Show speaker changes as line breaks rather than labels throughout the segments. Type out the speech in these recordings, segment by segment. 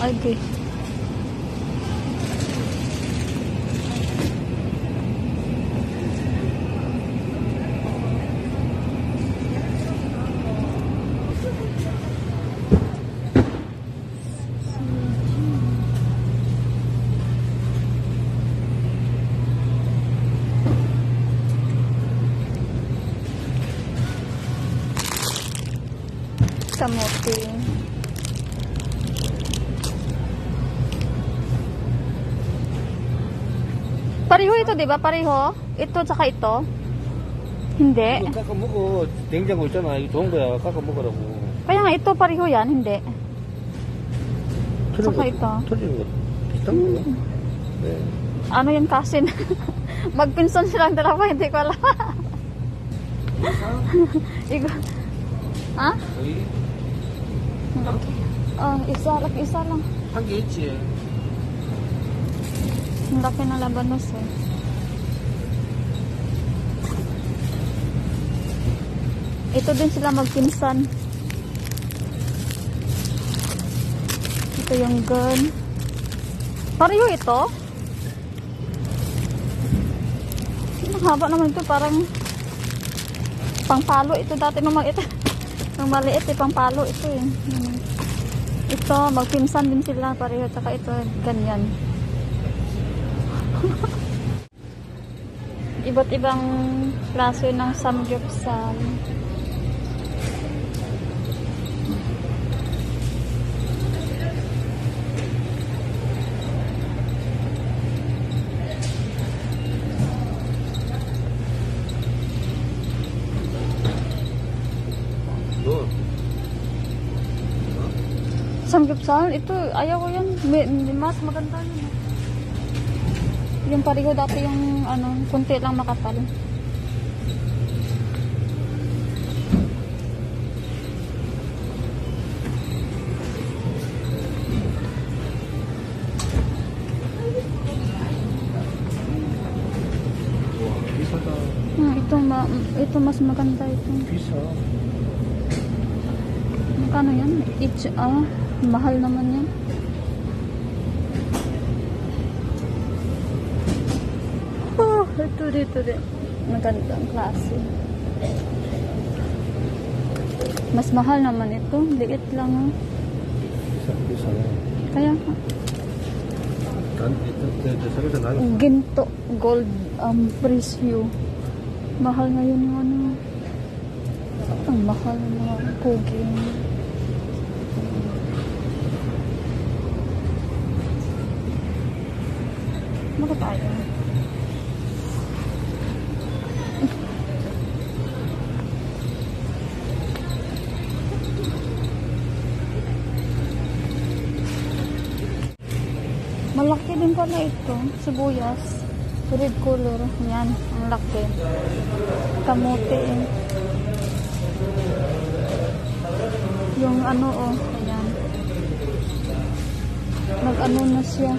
Okay. Kamote. Pareho ito, di ba? Pareho? Ito tsaka ito? Hindi.
이거 깎아 먹어. 냉장고 있잖아. 이거 좋은 거야. 깎아 먹으라고.
Kaya nga ito, pareho yan. Hindi.
틀린
Saka
거,
ito.
틀린 거. 비슷한 거야. 네.
Ano yan kasi? Magpinsan silang dalawa, hindi ko alam. Igo. Ha?
여기
Oh, isa lang.
한 개 있지.
Ang laki ng labanos eh. Ito din sila magpinsan. Ito yung gun. Pareho ito. Ang haba naman ito, parang pangpalo ito dati nung maliit eh, pangpalo ito eh. Ito, magpinsan din sila pareho, tsaka ito, ganyan. Iba't ibang klase ng samgyupsal.
너
Samgyupsal, ito, ayaw ko yan. Mas maganda yun. Yung pareho dati yung, ano, kunti lang makapal.
비싸다.
Ito mas maganda ito.
비싸.
Magkano yan? Mahal naman yan. Oh, ito dito. Magandang klase. Mas mahal naman ito. Liit lang oh.
비싸네.
Kaya nga.
저기서 나는
Ginto gold presyo. Mahal ngayon yung ano. Ang mahal ng mga cooking. Maka tayo. Malaki din pala ito. Sibuyas. Red color. Yan. Ang laki. Kamote eh. Yung ano oh. Ayan. Nag-ano na siya.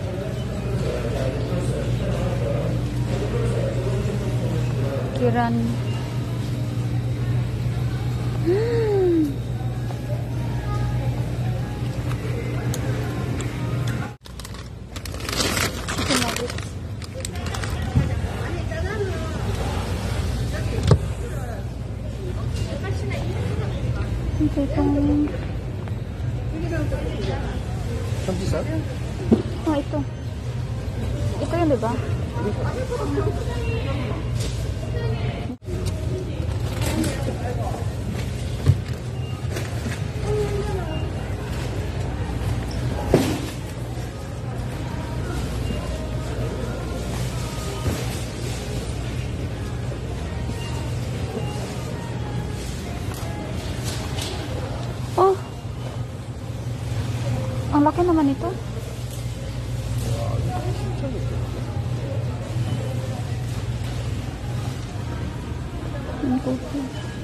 Kiran. Chicken nuggets. Ito itong...
참치살?
ito. Ito yun, diba? Oh! Ang laki naman ito. Ang coffee.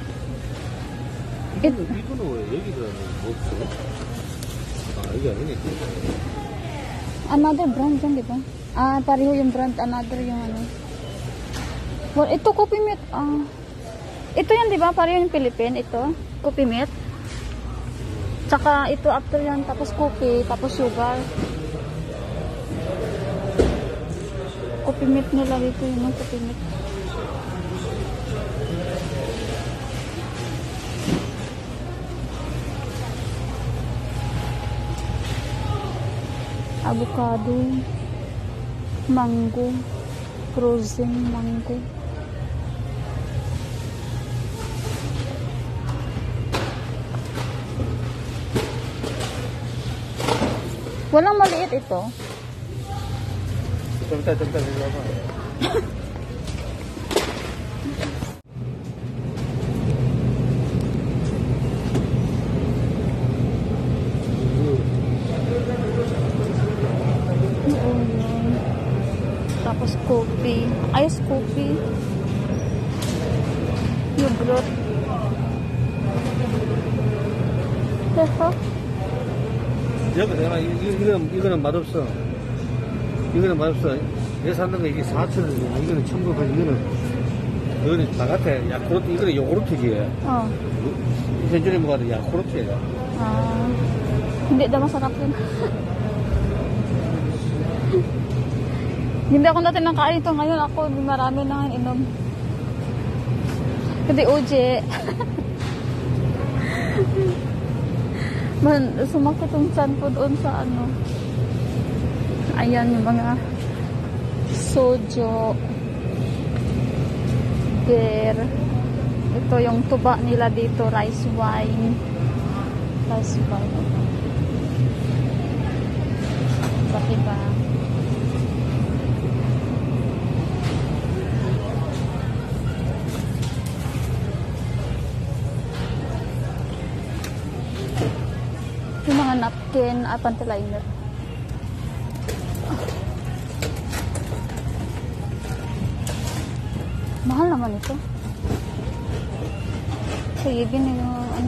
이거는 왜 여기가 없어? 아, 여기 아니네.
Another brand yan, di ba? Pareho yung brand. Another yung ano. Well, ito, coffee meat. Ito yan, di ba? Pareho yung Philippine. Ito, coffee meat. Tsaka ito after yan, tapos coffee, tapos sugar. Coffee meat nila dito, yun ang coffee meat. Avocado, mango, frozen mango. Walang maliit ito.
Bentar, dulu apa?
Oo, yun. Tapos coffee. Ice coffee. Yogurt. Hehe.
여기 내가 이거는 맛없어. 이거는 맛없어. 내가 샀는 거 이게 4,000원이야. 이거는 1,900원. 이거는 바깥에 야쿠르트, 이거는 요구르트지. 현준이 먹어도 야쿠르트야.
Ah, hindi daw masarap yun. Hindi ako dati nakain ito. Ngayon ako, marami na inom. Kasi OJ. Sumakit yung chan ko doon sa ano. Ayan yung mga sojo, beer. Ito yung tuba nila dito, rice wine. Rice wine. Bakit ba? Yung mga napkin at pantaliner. Mahal naman ito. Sige, yung ano.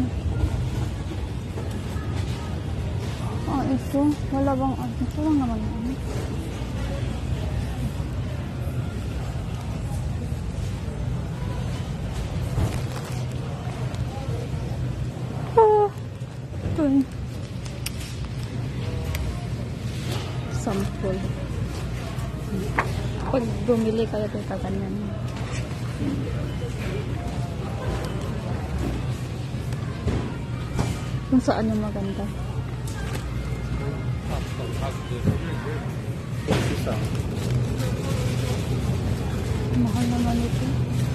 Ito. Wala bang ano. Ito lang naman ano. Ito. Sample. Pag bumili kayo dito ganyan. Kung saan yung maganda. Mahal naman ito.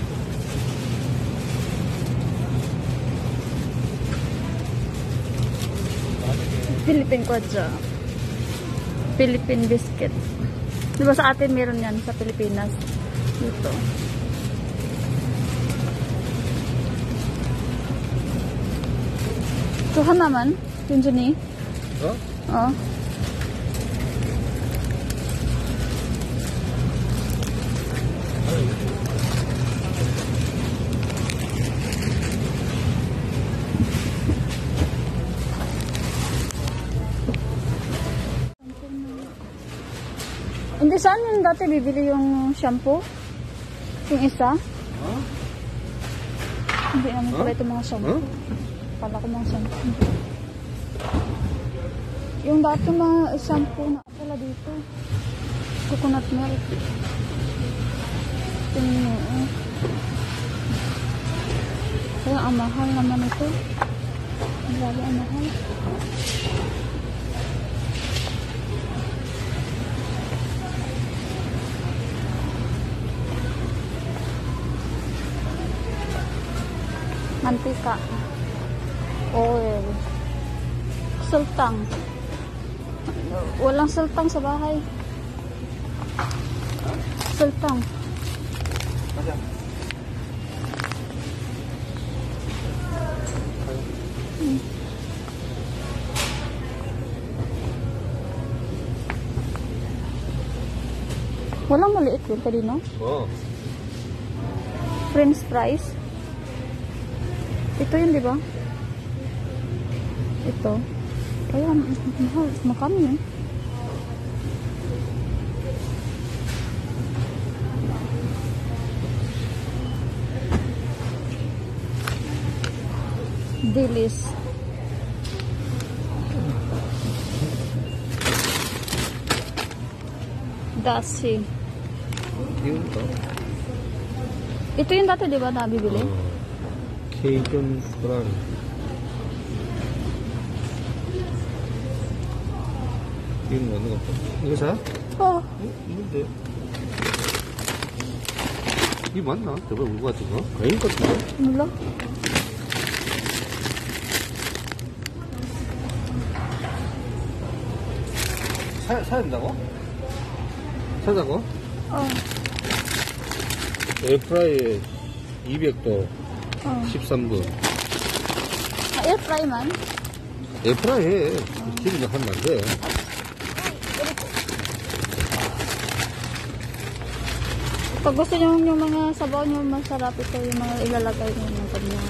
Philippine Quadra. Philippine biscuit. Diba sa atin meron yan sa Pilipinas? Dito. Tuhan naman. Yun dyan eh.
Oh?
Oo. Hindi, saan yung dati bibili yung shampoo? Yung isa?
Huh?
Hindi naman pala ito mga shampoo.
Huh?
Kala ko mga shampoo. Yung dati mga shampoo na pala dito. Coconut milk. Tingnan mo. Kaya ang mahal naman ito. Grabe ang mahal. Mantika. Oil. Sultang. Walang sultang sa bahay. Sultang. Walang maliit yun kanino?
Oh.
French fries. Ito yun, di ba? Ito. Kaya, mahal. Makano yun? Dilis. Dashi.
Yun to.
Ito yung dati, di ba, nabibili?
Cajun prawn. Yun ano ka po? I거 sa?
Oo.
Hindi. 이 맞나? 저거 우거 같은 거? 과일 같은 거?
Wala.
사야 된다고? 사자고?
Oo.
에어프라이에 200도
Oo.
13분.
Air fry man.
에어프라이 해. 기름이 하면 안 돼.
Pag gusto nyo yung mga sabaw nyo masarap, ito yung mga ilalagay nyo ng kanyang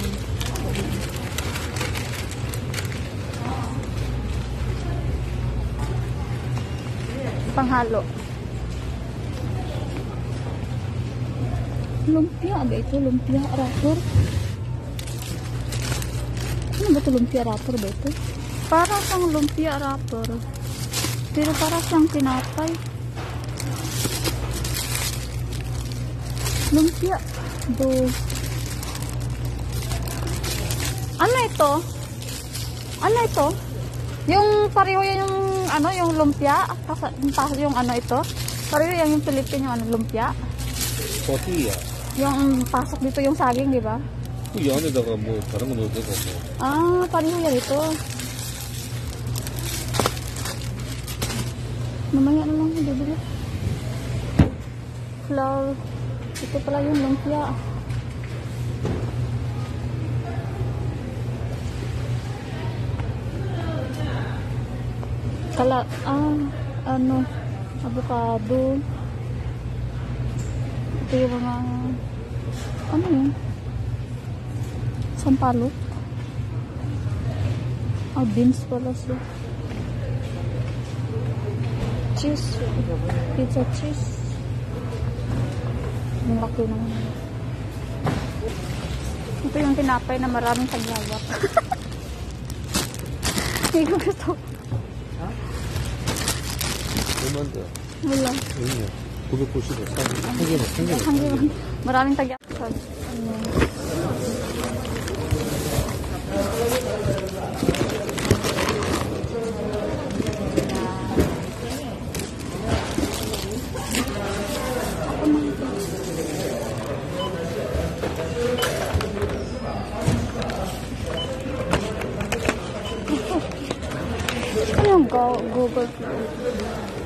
panghalo. Lumpia ba ito? Lumpia rapper? Ano ba ito lumpia rapper ba ito? Para siyang lumpia rapper. Pero para siyang tinapay. Lumpia. Do. Ano ito? Ano ito? Yung pareho yan yung ano, yung lumpia. Yung ano ito. Pareho yan yung Philippine yung ano, lumpia.
tortilla.
Yung pasok dito yung saging, di ba?
이 안에다가 뭐 다른 거 넣어도 되고 뭐.
Ah, pareho yan ito. Mamaya na lang, bibili. Flour. Ito pala yung lumpia. Ano, avocado. Ito yung mga, ano yun? Sampalok. Beans pala siya. Cheese. Pizza cheese. Ang laki naman. Ito yung tinapay na maraming taglawak. Hindi ko gusto.
얼마인데?
Wala.
여기요. 990원. 한 개만.
Hanggang maraming taglawak. Ano yung Google?